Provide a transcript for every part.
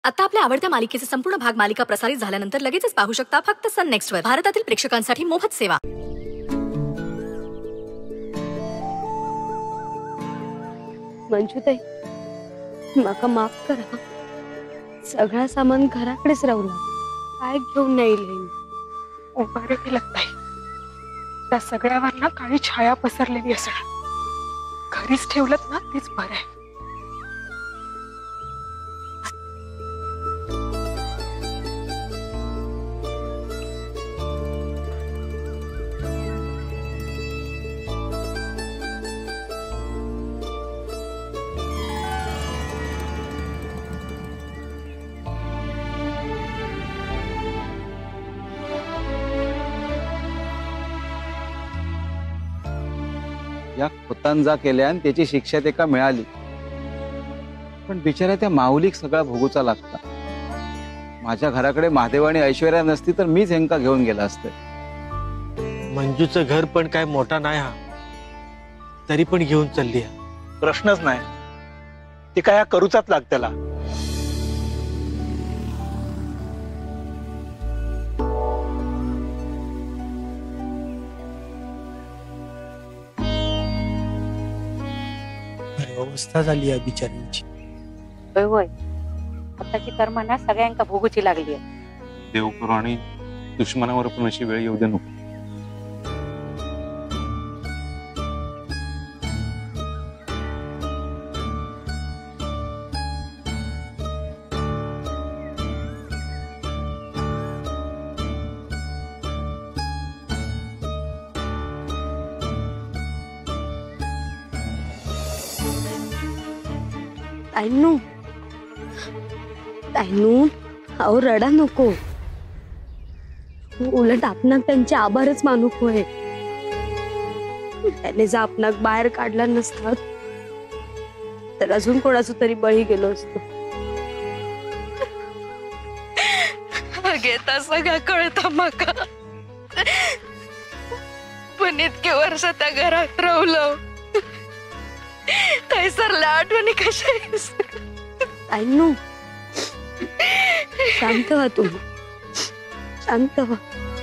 आता आपल्या आवडत्या मालिकेचे संपूर्ण भाग मालिका प्रसारित झाल्यानंतर लगेचच पाहू शकता फक्त सन नेक्स्ट वर. भारतातील प्रेक्षकांसाठी मोफत सेवा. मंजुताई, माका माफ करा. सगळा सामान घराकडेच राहुला. काय घेऊन नाही येईल. बरं केलं ताई. त्या सगळ्यावर ना काळी छाया पसरलेली असणार. घरीच ठेवलं ना तेच बरं आहे. या खोतांजा केल्या आणि त्याची शिक्षा त्याका मिळाली, पण बिचारा त्या माऊलीक सगळा भोगूचा लागता. माझ्या घराकडे महादेव आणि ऐश्वर्या नसती तर मीच हेंका घेऊन गेला असते. मंजूचं घर पण काय मोठा नाही हा, तरी पण घेऊन चालली. प्रश्नच नाही, ती काय करूचाच लाग त्याला. अवस्था झाली आहे बिचाऱ्यांची. होय होय, आताची कर्म ना सगळ्यांका भोगूची लागली आहे. देव करू आणि दुश्मनावर पण अशी वेळ येऊ दे नको. ताईनू, ताईनू, अहो रडा नको. उलट आपणाक त्यांचे आभारच मानूक होय. त्याने जर आपणाक बाहेर काढला नसतात तर अजून कोणाचं तरी बळी गेलो असतो. घेता सगळं कळतं माका, पण इतके वर्ष त्या घरात राहुलं सरला आठवणी कशा. ताईनू, शांत व्हा तुम्ही, शांत व्हा.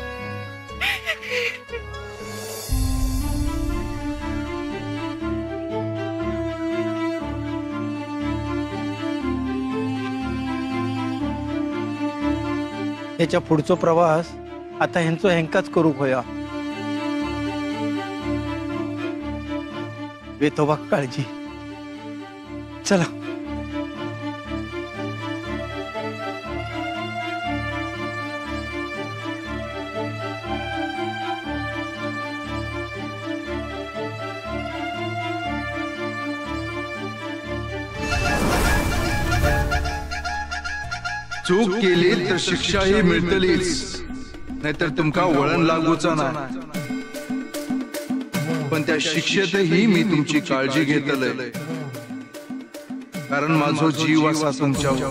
याच्या पुढचा प्रवास आता ह्यांचो हेंकाच करूक होया. वेतोबा काळजी. चला. चूक केली तर शिक्षाही मिळतलीच, नाहीतर तुमका वळण लागूचा नाही. पण त्या शिक्षेतही मी तुमची काळजी घेतलंय, कारण माझो जीव असा तुमच्यावर.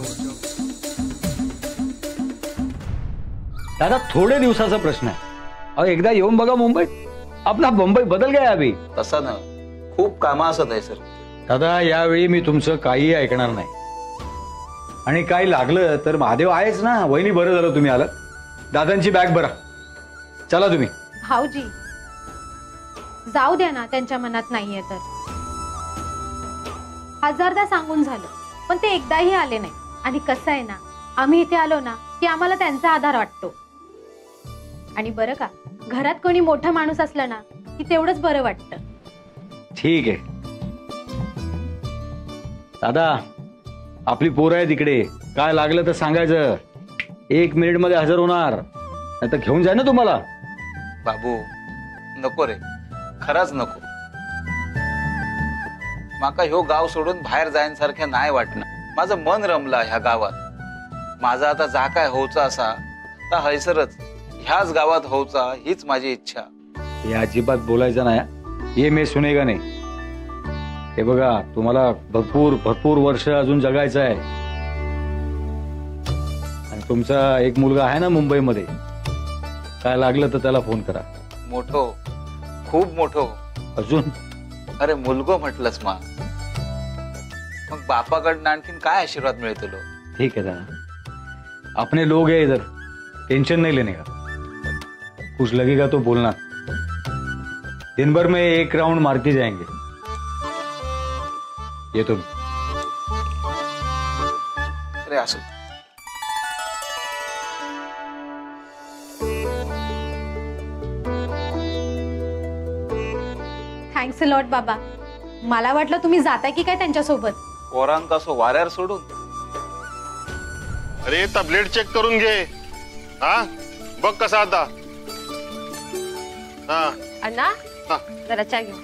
दादा, थोडे दिवसाचा प्रश्न आहे. अहो एकदा येऊन बघा मुंबईत. आपला मुंबई बदल गया अभि. तसा ना, खूप कामा असत आहे सर. दादा, यावेळी मी तुमचं काही ऐकणार नाही. आणि काही लागलं तर महादेव आहेच ना. वहिनी, बरं झालं तुम्ही आलात. दादांची बॅग भरा, चला तुम्ही. भाऊजी, जाऊ द्या ना, त्यांच्या मनात नाहीये तर. हजारदा सांगून झालं, पण ते एकदाही आले नाही. आणि कसं आहे ना, आम्ही इथे आलो ना की आम्हाला त्यांचा आधार वाटतो. आणि बरं का, घरात कोणी मोठा माणूस असला ना की तेवढंच बरं वाटतं. ठीक आहे दादा, आपली पोरं आहे तिकडे. काय लागलं तर सांगायचं. 1 मिनिट मध्ये हजर होणार, नाही तर घेऊन जाय ना तुम्हाला. बाबू, नको रे, खरंच नको. माका ह्यो गाव सोडून बाहेर जाण्यासारख्या नाही वाटणं. माझं मन रमलं ह्या गावात. माझा आता जा काय होऊचा असा तर हैसरच ह्याच गावात होऊचा, हीच माझी इच्छा. हे अजिबात बोलायचं नाही. ये मे सुनेगा नाही. हे बघा, तुम्हाला भरपूर भरपूर वर्ष अजून जगायचं आहे. आणि तुमचा एक मुलगा आहे ना मुंबईमध्ये. काय लागलं तर त्याला फोन करा. मोठो, खूप मोठो. अजून अरे मुलगो म्हटलंस मा, मग बापाकडनं आणखीन काय आशीर्वाद मिळतो. ठीक आहे दादा. अपने लोग हैं इधर, टेंशन नहीं लेने का। कुछ लगेगा तो बोलना। दिन भर में 1 राउंड मार के जाएंगे। ये तो अरे असं थँक्स अ लॉट बाबा. मला वाटलं तुम्ही जाताय की काय त्यांच्यासोबत. पोरांत असं वाऱ्यावर सोडून. अरे ब्लेड चेक करून घे. हा बघ कसा आता. हा अण्णा जरा चहा घेऊ.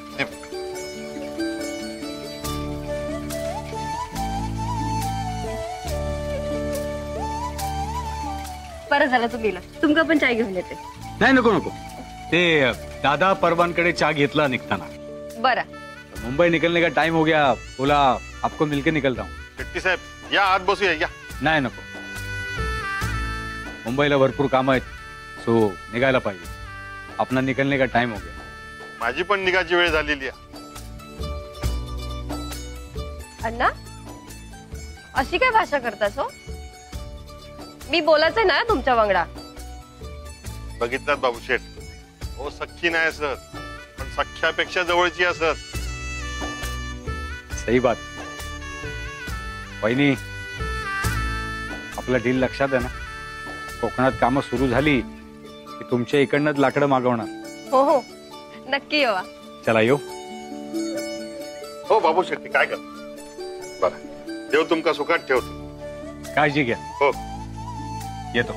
बरं झालं तुम्ही तुमका पण चाय घेऊन येते. नाही नको नको. ते दादा परवानकडे चहा घेतला निघताना. बरं मुंबई निकलने का टाइम हो गया, बोला आपको मिलके निकल रहा हूँ. शेट्टी साहेब या आत बसूया या. नाही नको. मुंबईला भरपूर काम आहेत, सो निघायला पाहिजे. अपना निकलने का टाइम हो गया. माझी पण निघायची वेळ झालेली आहे. अण्णा अशी काय भाषा करतास हो. मी बोलायचंय ना तुमच्या वांगडा. बघितलात बाबू शेठ, हो सख्खी नाही असत पण सख्यापेक्षा जवळची असत. सही बात. वहिनी आपलं डील लक्षात आहे ना. कोकणात कामं सुरू झाली की तुमच्या इकडनंच लाकडं मागवणार. हो हो नक्की येवा. चला येऊ. हो बाबू शेट्टी काय कर. बरं देव तुमका सुखात ठेवतो. काळजी घ्या. हो येतो.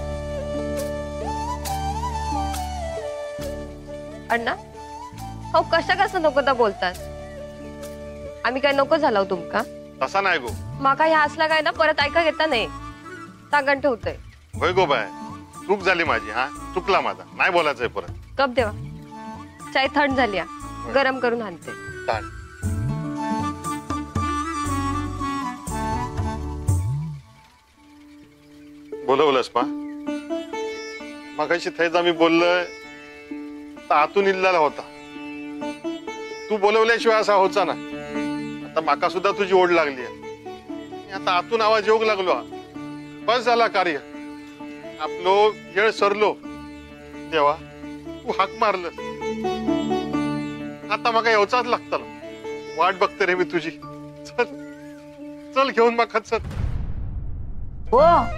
अण्णा हो कसं नको तर बोलतात. आम्ही काय नको झालो तुमका. तसा नाही गो. माका ह्या असला काय ना परत ऐका घेता नाही. सांगण ठेवतोय. होय गो बाय, चूक झाली माझी. हा चुकला माझा. नाही बोलायचंय परत. कप देवा. चाय थंड झाली गरम करून आणते. बोलवलंस मा. मगाशी थैज आम्ही बोललोय तर आतून इल्लाला होता. तू बोलवल्याशिवाय असा होता ना. आता माका सुद्धा तुझी ओढ लागली आहे. आता आतून आवाज येऊ लागलो. बस झाला कार्य आपलो. येळ सरलो देवा. तू हाक मारलं. आता मका येवचाच लागता. वाट बघते रे मी तुझी. चल चल घेऊन माका चल. हो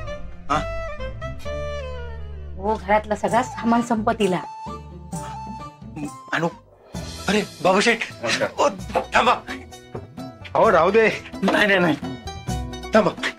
हो घरातला सगळा सामान संपत्तीला. आणू. अरे बाबूशेठ थांबा. हो राहू दे. नाही थांबा.